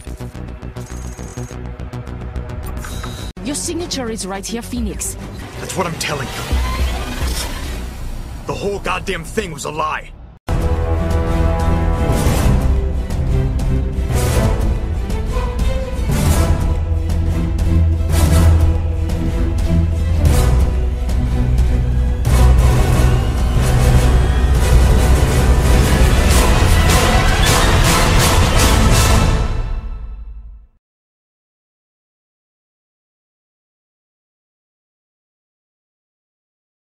Your signature is right here, Phoenix. That's what I'm telling you. The whole goddamn thing was a lie.